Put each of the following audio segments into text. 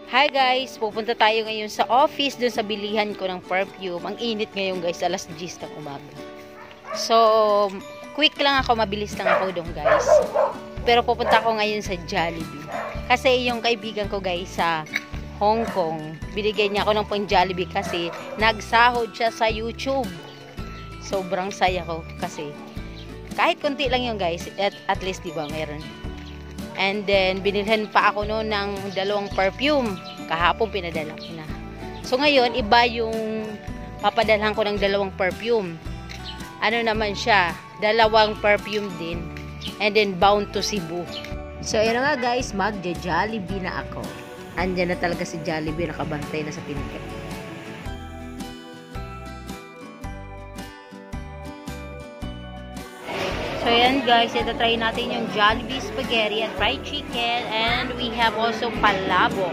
Hi guys! Pupunta tayo ngayon sa office dun sa bilihan ko ng perfume. Ang init ngayon guys, alas 10 ng umaga. So, quick lang ako, mabilis lang ako dun guys. Pero pupunta ako ngayon sa Jollibee. Kasi yung kaibigan ko guys sa Hong Kong, binigyan niya ako ng pang Jollibee kasi nagsahod siya sa YouTube. Sobrang saya ko kasi kahit konti lang yung guys, at least diba meron. And then, binilhan pa ako noon ng 2 perfume. Kahapon, pinadala ko na. So, ngayon, iba yung papadalhan ko ng 2 perfume. Ano naman siya? 2 perfume din. And then, bound to Cebu. So, yun nga guys, magja-Jollibee na ako. Andyan na talaga si Jollibee, nakabantay na sa pinto. So, yan guys, ito try natin yung Jollibee spaghetti and fried chicken, and we have also palabok.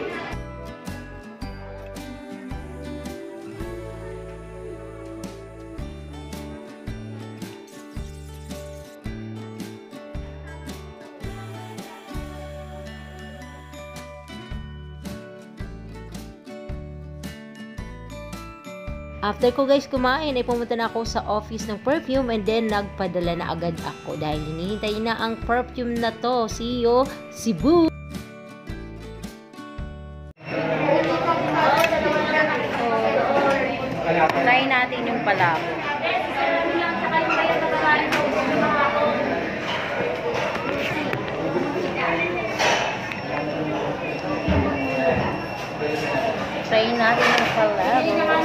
After ko guys kumain, ay pumunta na ako sa office ng perfume and then nagpadala na agad ako dahil hinihintay na ang perfume na to. See you, Cebu! Try natin yung palabok. Try natin yung palabok.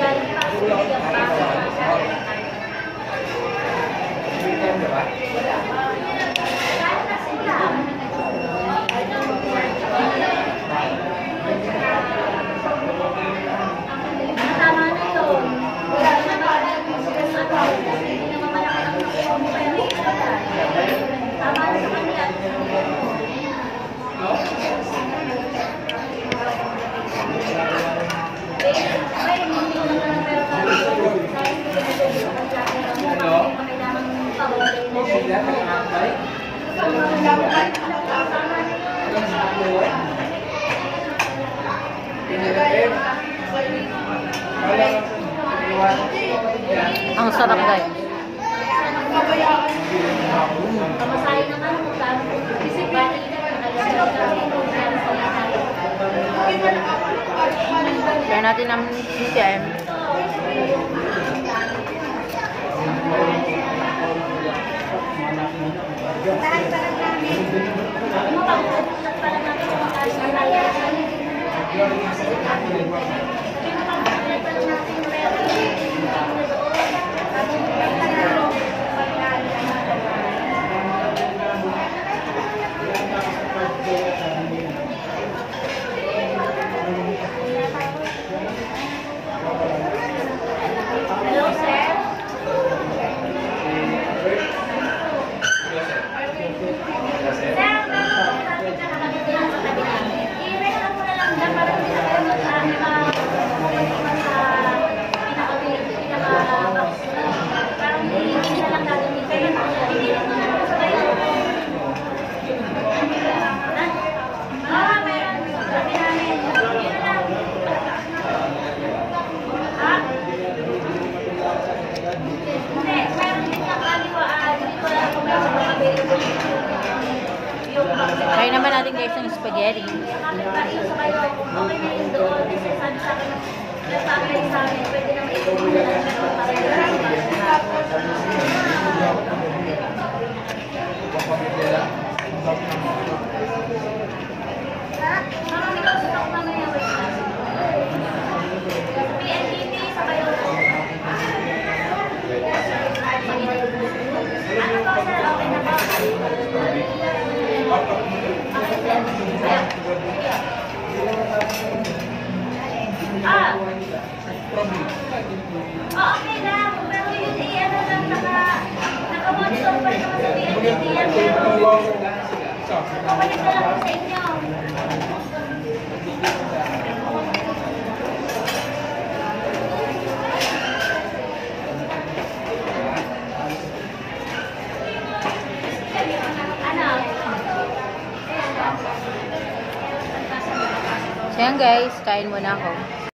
Ang sarap guys. Kaya natin ang CTM. Try naman natin guys ng spaghetti. Okay lang, pero yun ano lang naka-monitor pa rin naman sa PNDT yan. Kapalik na lang po sa inyo. Ano? Ayan guys, kain muna ako.